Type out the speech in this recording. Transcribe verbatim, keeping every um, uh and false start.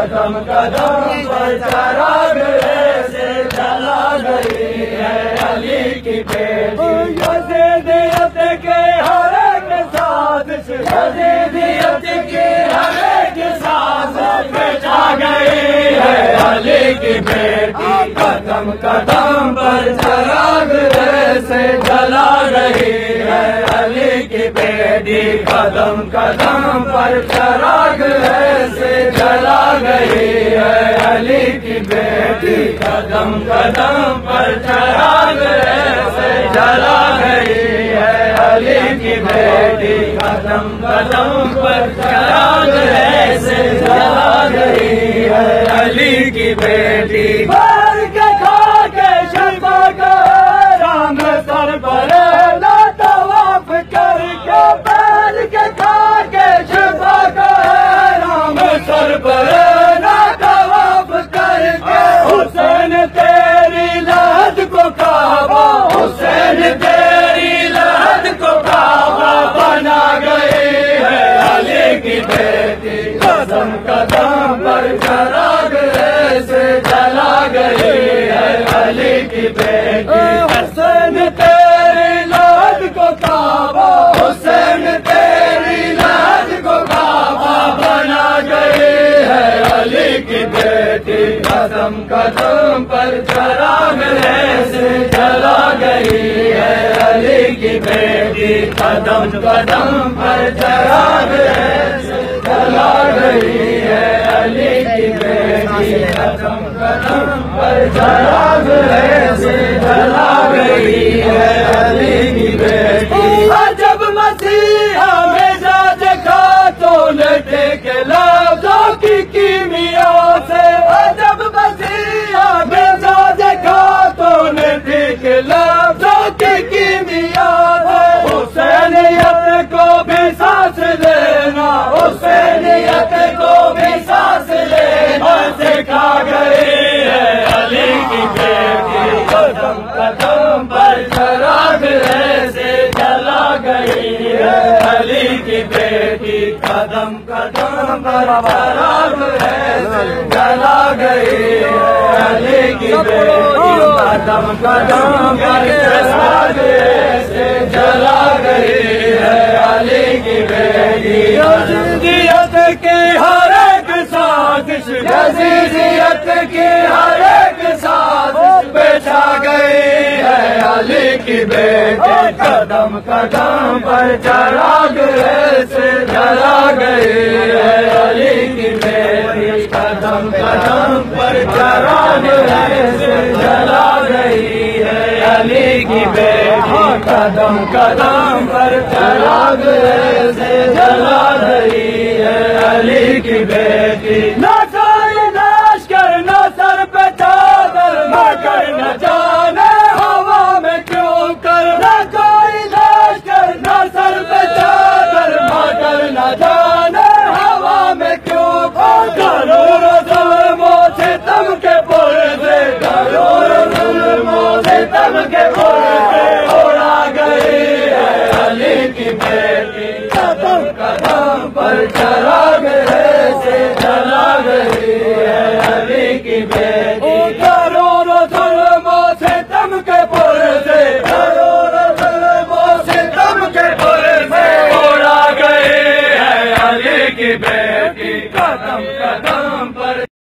قدم قدم پر چراغ ایسے جلا گئی ہے علی کی بیٹی یزیدیت کے ہر ایک سازش یزیدیت کی ہر ایک سازش پہ جا گئی ہے علی کی بیٹی قدم قدم پر چراغ ایسے جلا گئی ہے علی کی بیٹی قدم قدم پر چراغ ایسے جلا گئی ہے علی کی بیٹی قدم قدم پر چراغ ایسے جلا گئی ہے علی کی بیٹی قدم قدم پر چراغ ایسے جلا گئی ہے علی کی بیٹی بھر کے کھا کے شفا کا رام سر پر طواف کر کے بھر کے کھا کے شفا کا رام سر پر طواف کر کے حسین تیری لحد کو کعبہ حسین تیری لحد کو کعبہ بنا گئی ہے علی کی بیٹی قدم قدم پر چراغ ایسے جلا گئی ہے علی کی بیٹی حسین تیری لحد کو کعبہ حسین تیری لحد کو کعبہ بنا گئی ہے علی کی بیٹی قدم قدم پر چراغ ایسے جلا گئی ہے علی کی بیٹی قدم قدم پر چراغ ایسے جلا گئی ہے علی کی بیٹی قدم قدم پر چراغ ایسے جلا گئی ہے علی کی بیٹی عجب مسیحا مزاج کا تو لٹے کے لفظوں کی کیمیا سے عجب مسیحا مزاج کا تو لٹے کے لفظوں کی کیمیا سے حسینیت کو بھی سانس لینا حسینیت کو بھی سانس لینا سکھا گئی ہے علی کی بیٹی قدم قدم پر چراغ ایسے جلا گئی ہے علی کی بیٹی قدم قدم پر چراغ ایسے جلا گئی ہے علی کی بیٹی قدم قدم پر چراغ ایسے جلا گئی ہے علی کی بیٹی یزیدیت کی ہر ایک سازش یزیدیت کی ہر ایک سازش پہ چھا گئی ہے علی کی بیٹی قدم قدم پر چراغ ایسے جلا گئی ہے علی کی بیٹی قدم قدم پر چراغ ایسے جلا گئی ہے علی کی بیٹی قدم قدم پر چراغ ایسے جلا گئی ہے علی کی بیٹی نہ کوئی لشکر نہ سر پہ چادر مگر نہ جانے ہوا میں کیوں کر نہ کوئی لشکر نہ سر پہ چادر مگر نہ جانے ہوا میں کیوں کر کرور ظلموں سے تم کے پردے کرور ظلموں سے تم کے پردے اڑا گئی ہے علی کی بیٹی قدم قدم پر چراغ ایسے جلا گئی ہے علی کی بیٹی کروڑوں ظلموں سے تم کے پردے کروڑوں ظلموں سے تم کے پردے اڑا گئی ہے علی کی بیٹی قدم قدم